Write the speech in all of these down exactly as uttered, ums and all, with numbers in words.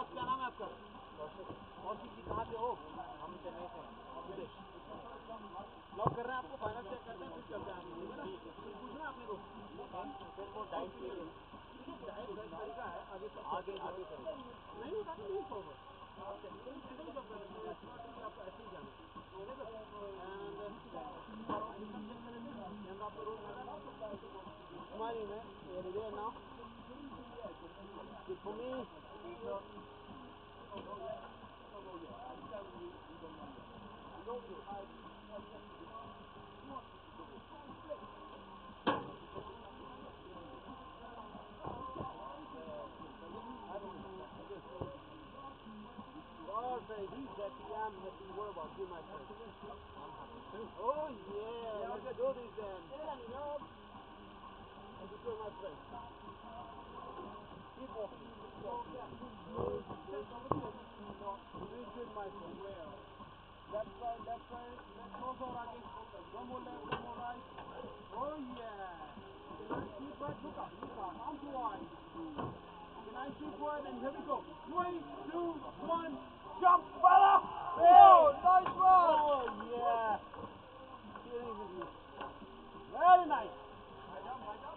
आप क्या नाम है आपका? कौशिक जी कहाँ से हो? हम चेन्नई से विदेश। लॉक कर रहे हैं आपको, फाइनल चेक करते हैं फिर चलते हैं आगे, ठीक है ना? कुछ पूछना है आपने को? फिर वो डाइट के लिए डाइट का तरीका है आगे से आगे आगे से नहीं होता तो नहीं होगा। ओके तो ऐसे ही जॉब कर लेते हैं, इट्स नॉट कि आपको ऐसे ही जाना है, ठीक है सर? एंड इनकम चेक कर लेते हैं, कैमरा आपको रोल कर रहा है, स्माइलिंग है, very there now, good for me. God very happy, I'm happy. What about you, my friend? I'm happy too. Oh yeah, let's do this then. Thank you, my friend. Keep walking, keep walking. Doing good, my friend. Left side, left side. Let's go for again. One more left, one more right. Oh yeah. Nice deep breath. Look up, look up. Arms wide. Nice deep breath, and here we go. Three, two, one. Jump, fella! Hey! Oh, nice one! Oh yeah. Very nice. My job, my job.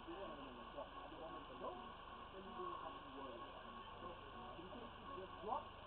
Drop